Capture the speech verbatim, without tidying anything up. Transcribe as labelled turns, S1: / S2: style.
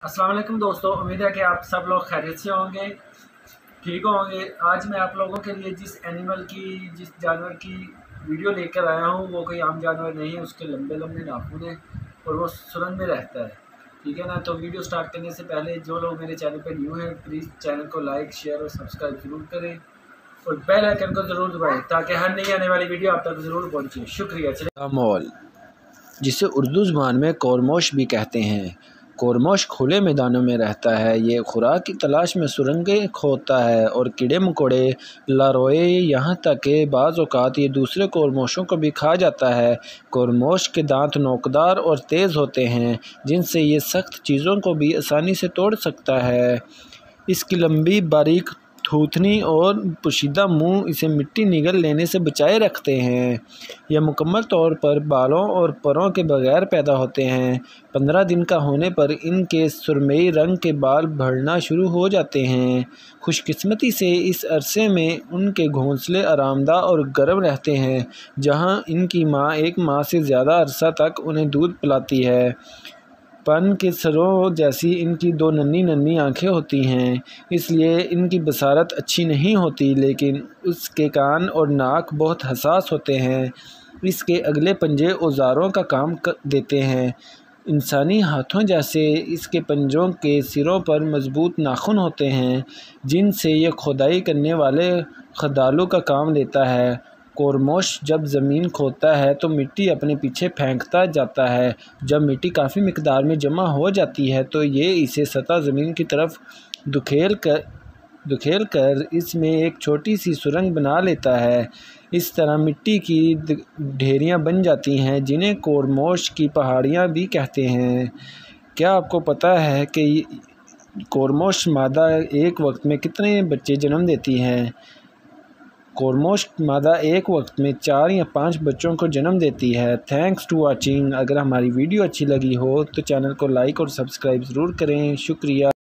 S1: अस्सलाम वालेकुम दोस्तों, उम्मीद है कि आप सब लोग खैरियत से होंगे, ठीक होंगे। आज मैं आप लोगों के लिए जिस एनिमल की जिस जानवर की वीडियो लेकर आया हूँ वो कोई आम जानवर नहीं है। उसके लंबे लंबे नाखून हैं और वो सुरंग में रहता है, ठीक है ना। तो वीडियो स्टार्ट करने से पहले जो लोग मेरे चैनल पर न्यू हैं प्लीज़ चैनल को लाइक शेयर और सब्सक्राइब ज़रूर करें और बेल आइकन को ज़रूर दबाएँ ताकि हर नई आने वाली वीडियो आप तक ज़रूर पहुँचे। शुक्रिया। चलिए,
S2: मॉल जिसे उर्दू ज़बान में कोरमोश भी कहते हैं। कोरमोश खुले मैदानों में रहता है। ये खुराक की तलाश में सुरंगें खोदता है और कीड़े मकोड़े, लार्वे, यहाँ तक कि बाज़ औक़ात ये दूसरे कोरमोशों को भी खा जाता है। कोरमोश के दांत नोकदार और तेज़ होते हैं जिनसे ये सख्त चीज़ों को भी आसानी से तोड़ सकता है। इसकी लंबी बारीक थूथनी और पोशीदा मुंह इसे मिट्टी निगल लेने से बचाए रखते हैं। यह मुकम्मल तौर पर बालों और परों के बगैर पैदा होते हैं। पंद्रह दिन का होने पर इनके सुरमई रंग के बाल बढ़ना शुरू हो जाते हैं। खुशकिस्मती से इस अरसे में उनके घोंसले आरामदा और गर्म रहते हैं, जहां इनकी मां एक माह से ज़्यादा अरसा तक उन्हें दूध पिलाती है। पन के सरों जैसी इनकी दो नन्ही नन्ही आँखें होती हैं, इसलिए इनकी बसारत अच्छी नहीं होती, लेकिन उसके कान और नाक बहुत हसास होते हैं। इसके अगले पंजे औज़ारों का काम देते हैं। इंसानी हाथों जैसे इसके पंजों के सिरों पर मज़बूत नाखून होते हैं जिनसे यह खुदाई करने वाले खदालों का काम लेता है। कोरमोश जब ज़मीन खोदता है तो मिट्टी अपने पीछे फेंकता जाता है। जब मिट्टी काफ़ी मिकदार में जमा हो जाती है तो ये इसे सतह ज़मीन की तरफ धुकेल कर धुकेल कर इसमें एक छोटी सी सुरंग बना लेता है। इस तरह मिट्टी की ढेरियाँ बन जाती हैं जिन्हें कोरमोश की पहाड़ियाँ भी कहते हैं। क्या आपको पता है कि कोरमोश मादा एक वक्त में कितने बच्चे जन्म देती हैं? कोरमोश मादा एक वक्त में चार या पाँच बच्चों को जन्म देती है। Thanks to watching. अगर हमारी वीडियो अच्छी लगी हो तो चैनल को लाइक और सब्सक्राइब ज़रूर करें। शुक्रिया।